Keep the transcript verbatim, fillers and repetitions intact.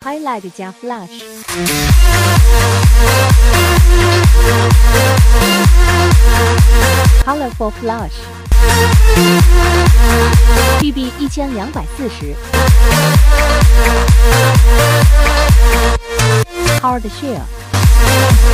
highlight 加 flash。Colorful flash。P B 一千两百四十。Hard shell。